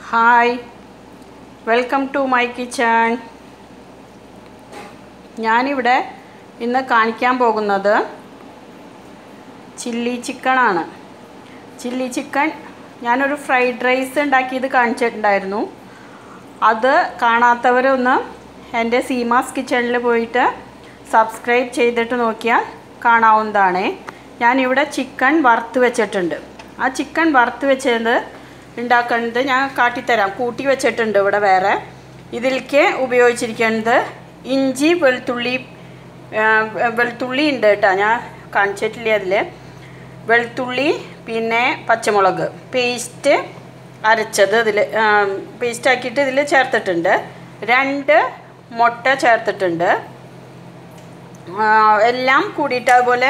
Hi, welcome to my kitchen. ഞാനിവിടെ ഇന്ന് കാണിക്കാൻ പോകുന്നത് ചില്ലി ചിക്കൻ ആണ്. ചില്ലി ചിക്കൻ ഞാനൊരു ഫ്രൈഡ് റൈസ് ഉണ്ടാക്കിയത് കാണിച്ചിട്ടുണ്ടായിരുന്നു. അത് കാണാത്തവരൊന്ന് എൻ്റെ സീമാസ് കിച്ചണിൽ പോയിട്ട് സബ്സ്ക്രൈബ് ചെയ്തിട്ട് നോക്കിയാൽ കാണാവുന്നതാണ്. ഞാനിവിടെ ചിക്കൻ വറുത്ത് വെച്ചിട്ടുണ്ട്. ആ ചിക്കൻ വറുത്ത് വെച്ചത് ഉണ്ടാക്കുന്നത് ഞാൻ കാട്ടിത്തരാം. കൂട്ടി വെച്ചിട്ടുണ്ട് ഇവിടെ വേറെ. ഇതിലേക്ക് ഉപയോഗിച്ചിരിക്കുന്നത് ഇഞ്ചി വെളുത്തുള്ളി ഉണ്ട് കേട്ടോ, ഞാൻ കാണിച്ചിട്ടില്ല. അതിൽ വെളുത്തുള്ളി പിന്നെ പച്ചമുളക് പേസ്റ്റ് അരച്ചത് ഇതിൽ പേസ്റ്റ് ആക്കിയിട്ട് ഇതിൽ ചേർത്തിട്ടുണ്ട്. 2 മുട്ട ചേർത്തിട്ടുണ്ട്. എല്ലാം കൂടിയിട്ട് അതുപോലെ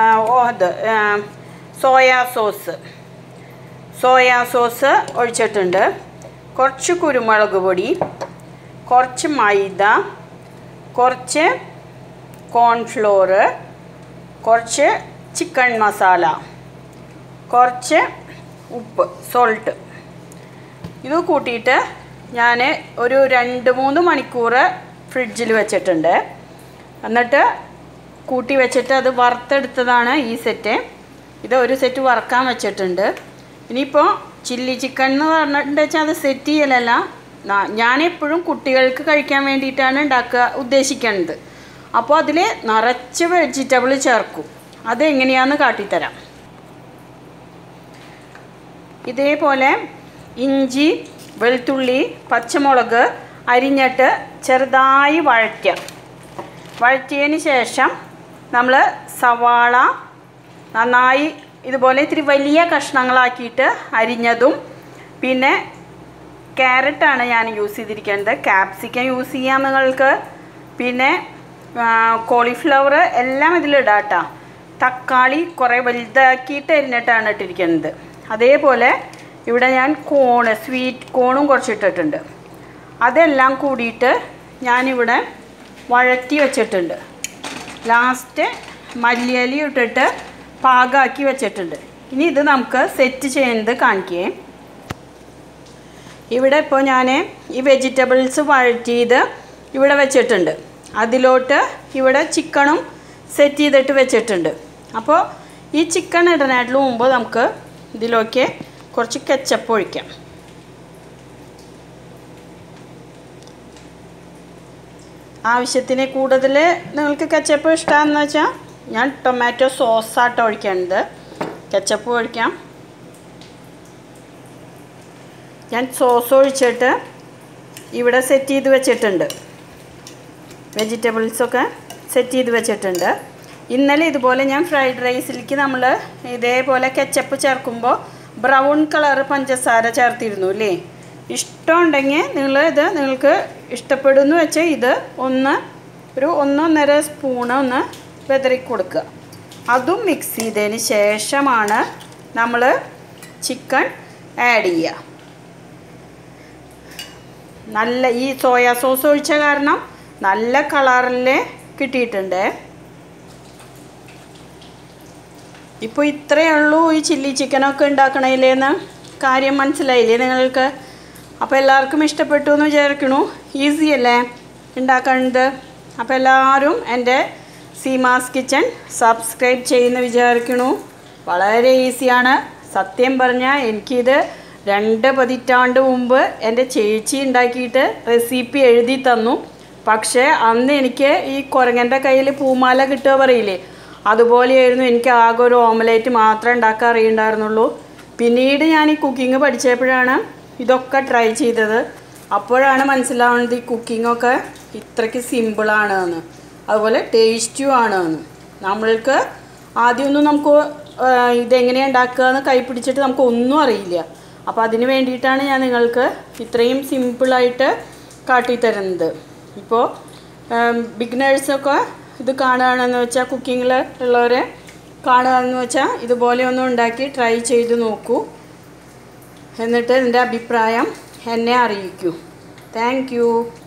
സോയാ സോസ് ഒഴിച്ചിട്ടുണ്ട്. കുറച്ച് കുരുമുളക് പൊടി, കുറച്ച് മൈദ, കുറച്ച് കോൺഫ്ലോർ, കുറച്ച് ചിക്കൻ മസാല, കുറച്ച് ഉപ്പ് സോൾട്ട്. ഇത് കൂട്ടിയിട്ട് ഞാൻ ഒരു 2-3 മണിക്കൂർ ഫ്രിഡ്ജിൽ വെച്ചിട്ടുണ്ട്. എന്നിട്ട് കൂട്ടി വെച്ചിട്ട് അത് വറുത്തെടുത്തതാണ് ഈ സെറ്റ്. ഇത് ഒരു സെറ്റ് വറുക്കാൻ വെച്ചിട്ടുണ്ട്. ഇനിയിപ്പോൾ ചില്ലി ചിക്കൻ എന്ന് പറഞ്ഞിട്ടുണ്ടെന്ന് വെച്ചാൽ അത് സെറ്റ് ചെയ്യലല്ല, ഞാനെപ്പോഴും കുട്ടികൾക്ക് കഴിക്കാൻ വേണ്ടിയിട്ടാണ് ഉദ്ദേശിക്കുന്നത്. അപ്പോൾ അതിൽ നിറച്ച് വെജിറ്റബിൾ ചേർക്കും. അതെങ്ങനെയാണെന്ന് കാട്ടിത്തരാം. ഇതേപോലെ ഇഞ്ചി, വെളുത്തുള്ളി, പച്ചമുളക് അരിഞ്ഞിട്ട് ചെറുതായി വഴറ്റിയതിന് ശേഷം നമ്മൾ സവാള നന്നായി ഇതുപോലെ ഇത്തിരി വലിയ കഷ്ണങ്ങളാക്കിയിട്ട് അരിഞ്ഞതും, പിന്നെ ക്യാരറ്റാണ് ഞാൻ യൂസ് ചെയ്തിരിക്കുന്നത്. ക്യാപ്സിക്കം യൂസ് ചെയ്യാം നിങ്ങൾക്ക്. പിന്നെ കോളിഫ്ലവർ എല്ലാം ഇതിലിടാം കേട്ടോ. തക്കാളി കുറേ വലുതാക്കിയിട്ട് അരിഞ്ഞിട്ടാണ് ഇട്ടിരിക്കുന്നത്. അതേപോലെ ഇവിടെ ഞാൻ സ്വീറ്റ് കോണും കുറച്ചിട്ടിട്ടുണ്ട്. അതെല്ലാം കൂടിയിട്ട് ഞാനിവിടെ വഴറ്റി വെച്ചിട്ടുണ്ട്. ലാസ്റ്റ് മല്ലിയില ഇട്ടിട്ട് പാകമാക്കി വെച്ചിട്ടുണ്ട്. ഇനി ഇത് നമുക്ക് സെറ്റ് ചെയ്യുന്നത് കാണിക്കുകയും. ഇവിടെ ഇപ്പോൾ ഞാൻ ഈ വെജിറ്റബിൾസ് വഴറ്റിയത് ഇവിടെ വെച്ചിട്ടുണ്ട്. അതിലോട്ട് ഇവിടെ ചിക്കനും സെറ്റ് ചെയ്തിട്ട് വെച്ചിട്ടുണ്ട്. അപ്പോൾ ഈ ചിക്കൻ ഇടാനായിട്ടുള്ള മുമ്പ് നമുക്ക് ഇതിലേക്ക് കുറച്ച് കെച്ചപ്പ് ഒഴിക്കാം. ആവശ്യത്തിന് കൂടുതൽ നിങ്ങൾക്ക് കെച്ചപ്പ് ഇഷ്ടമാണെന്ന് വെച്ചാൽ ഞാൻ ടൊമാറ്റോ സോസാട്ടോ ഒഴിക്കുന്നത്. കെച്ചപ്പ് ഒഴിക്കാം. ഞാൻ സോസ് ഒഴിച്ചിട്ട് ഇവിടെ സെറ്റ് ചെയ്ത് വെച്ചിട്ടുണ്ട്. വെജിറ്റബിൾസൊക്കെ സെറ്റ് ചെയ്ത് വെച്ചിട്ടുണ്ട്. ഇന്നലെ ഇതുപോലെ ഞാൻ ഫ്രൈഡ് റൈസിലേക്ക് നമ്മൾ ഇതേപോലെ കെച്ചപ്പ് ചേർക്കുമ്പോൾ ബ്രൗൺ കളർ പഞ്ചസാര ചേർത്തിരുന്നു അല്ലേ. ഇഷ്ടമുണ്ടെങ്കിൽ നിങ്ങൾക്ക് ഇഷ്ടപ്പെടുന്നു വെച്ചാൽ ഇത് ഒരു 1.5 സ്പൂണ് ഒന്ന് വെതറി കൊടുക്കുക. അതും മിക്സ് ചെയ്തതിന് ശേഷമാണ് നമ്മൾ ചിക്കൻ ആഡ് ചെയ്യുക. നല്ല ഈ സോയാ സോസ് ഒഴിച്ച കാരണം നല്ല കളറിൽ കിട്ടിയിട്ടുണ്ട്. ഇപ്പോൾ ഇത്രയേ ഉള്ളൂ ഈ ചില്ലി ചിക്കനൊക്കെ ഉണ്ടാക്കണതിലേന്ന് കാര്യം മനസ്സിലായില്ലേ നിങ്ങൾക്ക്? അപ്പോൾ എല്ലാവർക്കും ഇഷ്ടപ്പെട്ടു എന്ന് വിചാരിക്കണു. ഈസി അല്ലേ ഉണ്ടാക്കുന്നത്? അപ്പോൾ എല്ലാവരും എൻ്റെ സീമാസ് കിച്ചൺ സബ്സ്ക്രൈബ് ചെയ്യുന്ന വിചാരിക്കണു. വളരെ ഈസിയാണ്. സത്യം പറഞ്ഞാൽ എനിക്കിത് 2 പതിറ്റാണ്ട് മുമ്പ് എൻ്റെ ചേച്ചി ഉണ്ടാക്കിയിട്ട് റെസിപ്പി എഴുതി തന്നു. പക്ഷേ അന്ന് എനിക്ക് ഈ കുരങ്ങൻ്റെ കയ്യിൽ പൂമാല കിട്ടുക പറയില്ലേ, അതുപോലെയായിരുന്നു. എനിക്ക് ആകെ ഒരു ഓംലേറ്റ് മാത്രമേ ഉണ്ടാക്കാൻ അറിയുണ്ടായിരുന്നുള്ളൂ. പിന്നീട് ഞാൻ ഈ കുക്കിംഗ് പഠിച്ചപ്പോഴാണ് ഇതൊക്കെ ട്രൈ ചെയ്തത്. അപ്പോഴാണ് മനസ്സിലാവുന്നത് ഈ കുക്കിങ്ങൊക്കെ ഇത്രയ്ക്ക് സിമ്പിളാണ് എന്ന്, അതുപോലെ ടേസ്റ്റും ആണ് എന്ന്. നമ്മൾക്ക് ആദ്യമൊന്നും നമുക്ക് ഇതെങ്ങനെയാണ് ഉണ്ടാക്കുക എന്ന് കൈ പിടിച്ചിട്ട് നമുക്ക് ഒന്നും അറിയില്ല. അപ്പോൾ അതിന് വേണ്ടിയിട്ടാണ് ഞാൻ നിങ്ങൾക്ക് ഇത്രയും സിമ്പിളായിട്ട് കാട്ടിത്തരുന്നത്. ഇപ്പോൾ ബിഗിനേഴ്സൊക്കെ ഇത് കാണുകയാണെന്ന് വെച്ചാൽ, കുക്കിങ്ങിൽ ഉള്ളവർ കാണുകയാണെന്ന് വെച്ചാൽ ഇതുപോലെ ഒന്ന് ഉണ്ടാക്കി ട്രൈ ചെയ്ത് നോക്കൂ. എന്നിട്ട് എൻ്റെ അഭിപ്രായം എന്നെ അറിയിക്കൂ. Thank U.